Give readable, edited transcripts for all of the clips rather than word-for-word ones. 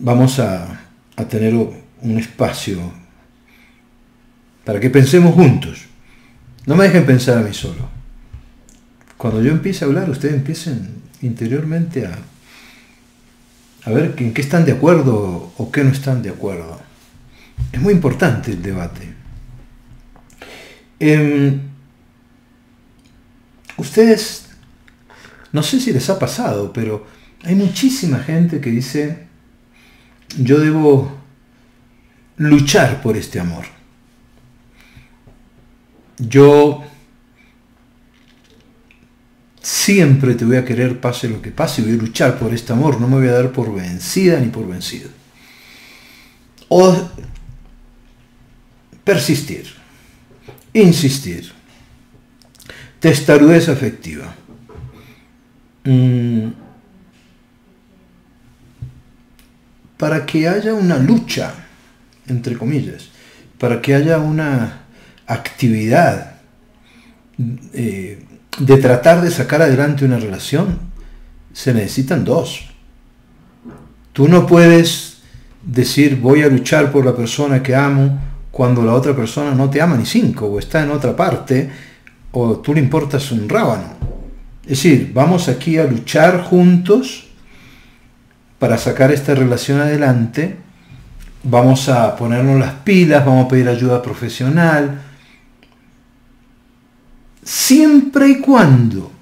vamos a tener un espacio para que pensemos juntos. No me dejen pensar a mí solo. Cuando yo empiece a hablar, ustedes empiecen interiormente a ver en qué están de acuerdo o qué no están de acuerdo. Es muy importante el debate. Ustedes, no sé si les ha pasado, pero hay muchísima gente que dice: yo debo luchar por este amor. Yo siempre te voy a querer pase lo que pase y voy a luchar por este amor, no me voy a dar por vencida ni por vencido. O persistir, insistir, testarudez afectiva. Para que haya una lucha, entre comillas, para que haya una actividad de tratar de sacar adelante una relación, se necesitan dos. Tú no puedes decir voy a luchar por la persona que amo cuando la otra persona no te ama ni cinco, o está en otra parte, o tú le importas un rábano. Es decir, vamos aquí a luchar juntos para sacar esta relación adelante, vamos a ponernos las pilas, vamos a pedir ayuda profesional, siempre y cuando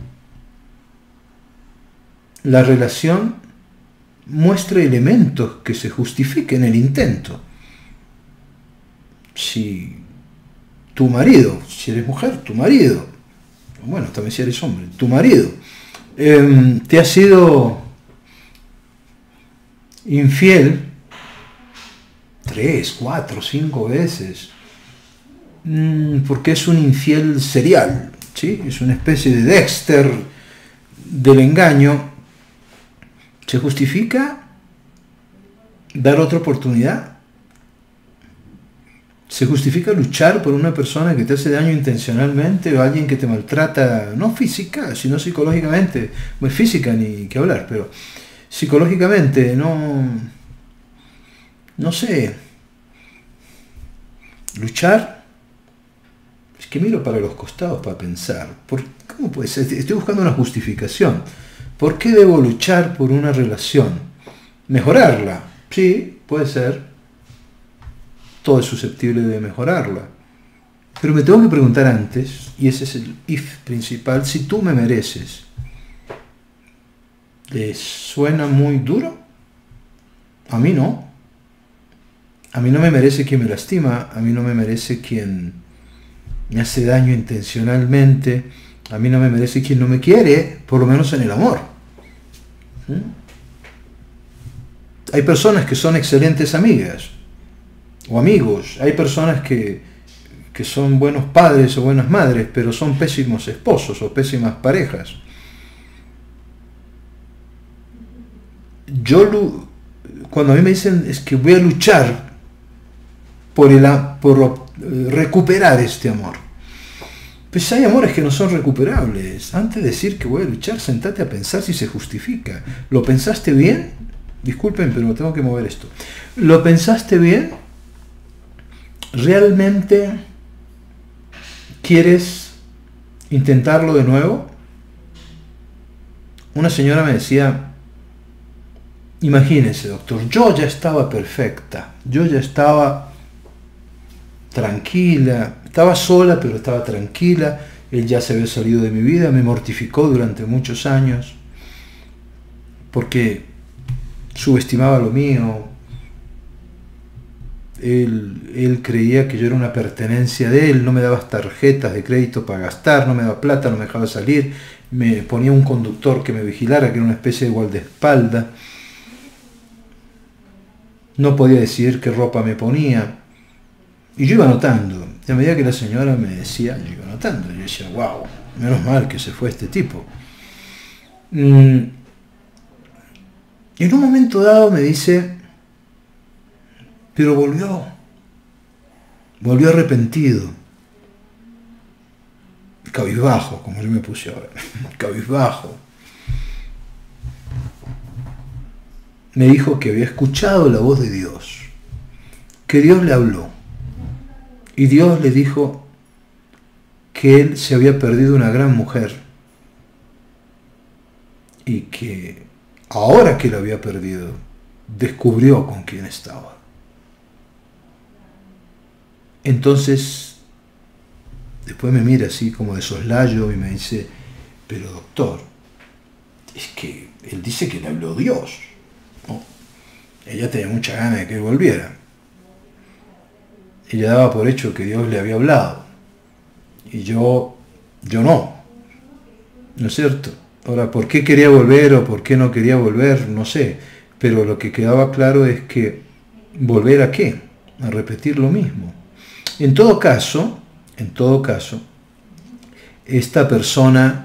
la relación muestre elementos que se justifiquen el intento. Si tu marido, si eres mujer, tu marido, bueno, también si eres hombre, tu marido te ha sido infiel 3, 4, 5 veces, porque es un infiel serial, ¿sí? Es una especie de Dexter del engaño. ¿Se justifica dar otra oportunidad? ¿Se justifica luchar por una persona que te hace daño intencionalmente o alguien que te maltrata, no física, sino psicológicamente? Pues física ni que hablar, pero psicológicamente, no sé. Luchar, es que miro para los costados para pensar, ¿cómo puede ser? Estoy buscando una justificación. ¿Por qué debo luchar por una relación? ¿Mejorarla? Sí, puede ser. Todo es susceptible de mejorarla. Pero me tengo que preguntar antes, y ese es el if principal, si tú me mereces. ¿Les suena muy duro? A mí no. A mí no me merece quien me lastima, a mí no me merece quien me hace daño intencionalmente, a mí no me merece quien no me quiere, por lo menos en el amor. Hay personas que son excelentes amigas o amigos, hay personas que son buenos padres o buenas madres, pero son pésimos esposos o pésimas parejas. Cuando a mí me dicen es que voy a luchar por recuperar este amor, pues hay amores que no son recuperables. Antes de decir que voy a luchar, sentate a pensar si se justifica. ¿Lo pensaste bien? Disculpen, pero tengo que mover esto. ¿Lo pensaste bien? ¿Realmente quieres intentarlo de nuevo? Una señora me decía: imagínese, doctor, yo ya estaba perfecta, yo ya estaba tranquila, estaba sola, pero estaba tranquila, él ya se había salido de mi vida, me mortificó durante muchos años, porque subestimaba lo mío, él creía que yo era una pertenencia de él, no me daba tarjetas de crédito para gastar, no me daba plata, no me dejaba salir, me ponía un conductor que me vigilara, que era una especie de guardaespaldas, no podía decidir qué ropa me ponía. Y yo iba notando, y a medida que la señora me decía, yo iba notando, yo decía, wow, menos mal que se fue este tipo. Y en un momento dado me dice, pero volvió arrepentido, cabizbajo, como yo me puse ahora, cabizbajo. me dijo que había escuchado la voz de Dios, que Dios le habló, y Dios le dijo que él se había perdido una gran mujer, y que ahora que la había perdido, descubrió con quién estaba. Entonces, después me mira así como de soslayo y me dice, pero doctor, es que él dice que le habló Dios, ¿no? Ella tenía mucha ganas de que él volviera. Ella daba por hecho que Dios le había hablado. Y yo no. ¿No es cierto? Ahora, ¿por qué quería volver o por qué no quería volver? No sé. Pero lo que quedaba claro es que ¿volver a qué? A repetir lo mismo. En todo caso, esta persona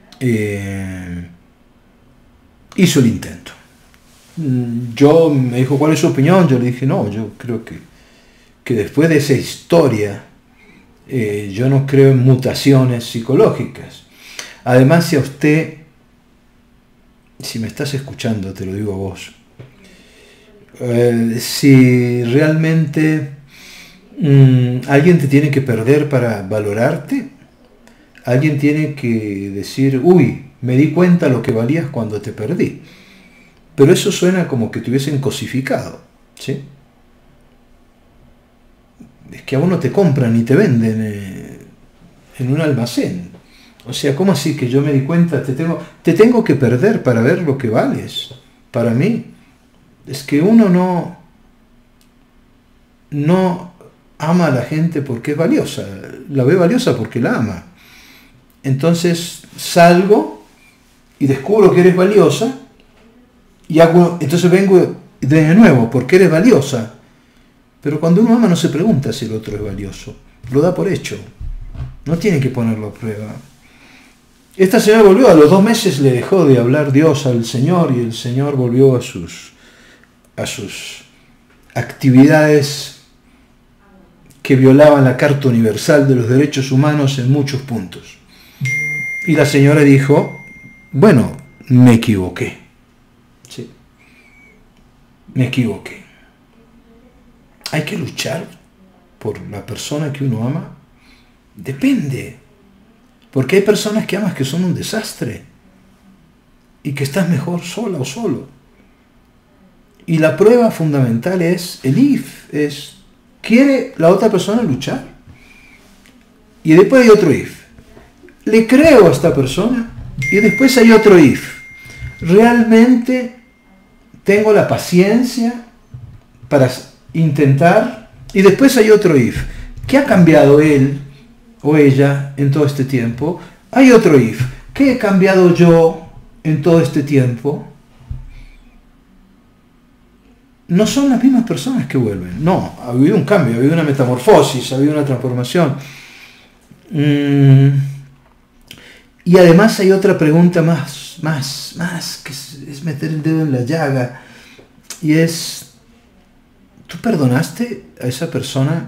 hizo el intento. Yo me dijo, ¿cuál es su opinión? Yo le dije, no, yo creo que después de esa historia, yo no creo en mutaciones psicológicas. Además, si a usted, si me estás escuchando, te lo digo a vos, si realmente alguien te tiene que perder para valorarte, alguien tiene que decir, uy, me di cuenta lo que valías cuando te perdí. Pero eso suena como que te hubiesen cosificado, ¿sí? Es que a uno te compran y te venden en un almacén. O sea, ¿cómo así que yo me di cuenta? Te tengo que perder para ver lo que vales. Para mí, es que uno no ama a la gente porque es valiosa. La ve valiosa porque la ama. Entonces salgo y descubro que eres valiosa y entonces vengo de nuevo porque eres valiosa. Pero cuando uno ama no se pregunta si el otro es valioso. Lo da por hecho. No tiene que ponerlo a prueba. Esta señora volvió, a los 2 meses le dejó de hablar Dios al Señor y el Señor volvió a sus actividades que violaban la Carta Universal de los Derechos Humanos en muchos puntos. Y la señora dijo, bueno, me equivoqué. Sí, me equivoqué. Hay que luchar por la persona que uno ama. Depende. Porque hay personas que amas que son un desastre y que estás mejor sola o solo. Y la prueba fundamental es el if, es ¿quiere la otra persona luchar? Y después hay otro if. Le creo a esta persona y después hay otro if. ¿Realmente tengo la paciencia para intentar? Y después hay otro if. ¿Qué ha cambiado él o ella en todo este tiempo? Hay otro if. ¿Qué he cambiado yo en todo este tiempo? No son las mismas personas que vuelven. No, ha habido un cambio, ha habido una metamorfosis, ha habido una transformación. Y además hay otra pregunta más que es meter el dedo en la llaga. Y es, ¿tú perdonaste a esa persona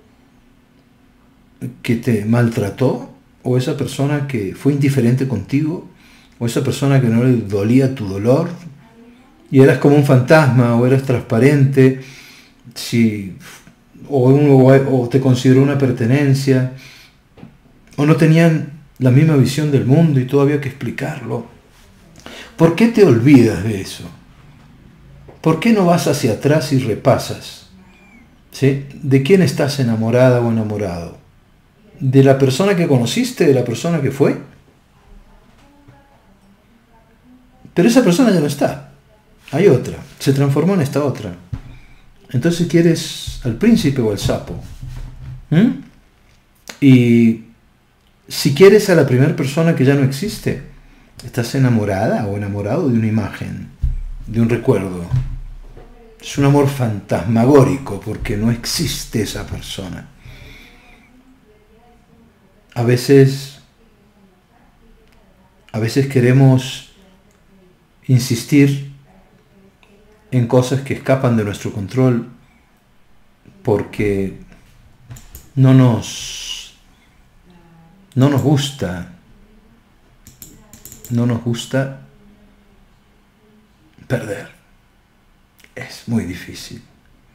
que te maltrató? ¿O esa persona que fue indiferente contigo? ¿O esa persona que no le dolía tu dolor? Y eras como un fantasma, o eras transparente, o te consideró una pertenencia, o no tenían la misma visión del mundo y todo había que explicarlo. ¿Por qué te olvidas de eso? ¿Por qué no vas hacia atrás y repasas? ¿Sí? ¿De quién estás enamorada o enamorado? ¿De la persona que conociste, de la persona que fue? Pero esa persona ya no está. Hay otra, se transformó en esta otra. Entonces quieres al príncipe o al sapo. Y si quieres a la primera persona que ya no existe, estás enamorada o enamorado de una imagen, de un recuerdo. Es un amor fantasmagórico porque no existe esa persona. A veces queremos insistir en cosas que escapan de nuestro control porque no nos gusta perder. Es muy difícil.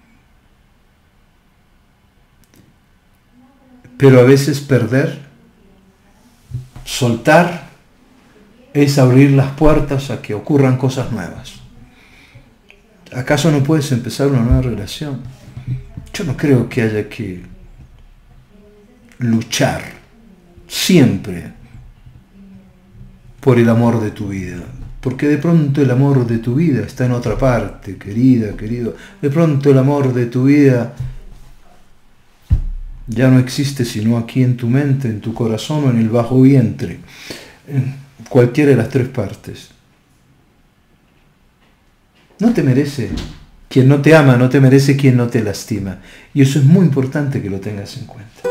Pero a veces perder, soltar, es abrir las puertas a que ocurran cosas nuevas. ¿Acaso no puedes empezar una nueva relación? Yo no creo que haya que luchar siempre por el amor de tu vida, porque de pronto el amor de tu vida está en otra parte, querida, querido. De pronto el amor de tu vida ya no existe sino aquí en tu mente, en tu corazón o en el bajo vientre, en cualquiera de las tres partes. No te merece quien no te ama, no te merece quien no te lastima. Y eso es muy importante que lo tengas en cuenta.